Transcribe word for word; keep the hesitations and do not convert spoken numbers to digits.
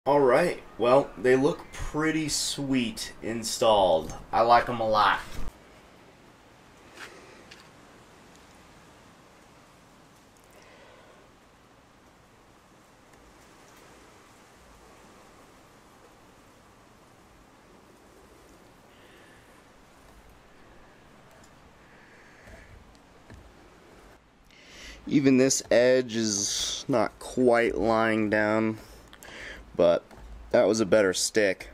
Alright, well, they look pretty sweet installed. I like them a lot. Even this edge is not quite lying down, but that was a better stick.